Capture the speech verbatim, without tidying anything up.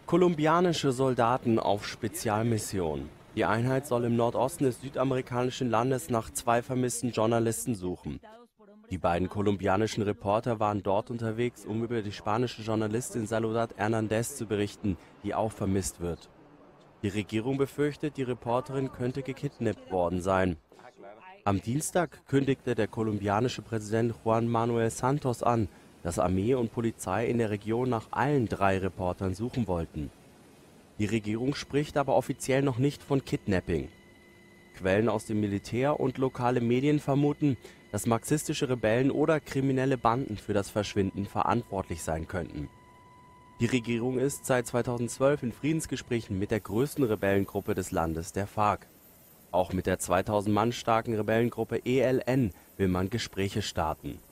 Kolumbianische Soldaten auf Spezialmission. Die Einheit soll im Nordosten des südamerikanischen Landes nach zwei vermissten Journalisten suchen. Die beiden kolumbianischen Reporter waren dort unterwegs, um über die spanische Journalistin Soledad Hernández zu berichten, die auch vermisst wird. Die Regierung befürchtet, die Reporterin könnte gekidnappt worden sein. Am Dienstag kündigte der kolumbianische Präsident Juan Manuel Santos an, dass Armee und Polizei in der Region nach allen drei Reportern suchen wollten. Die Regierung spricht aber offiziell noch nicht von Kidnapping. Quellen aus dem Militär und lokale Medien vermuten, dass marxistische Rebellen oder kriminelle Banden für das Verschwinden verantwortlich sein könnten. Die Regierung ist seit zweitausendzwölf in Friedensgesprächen mit der größten Rebellengruppe des Landes, der FARC. Auch mit der zweitausend Mann starken Rebellengruppe E L N will man Gespräche starten.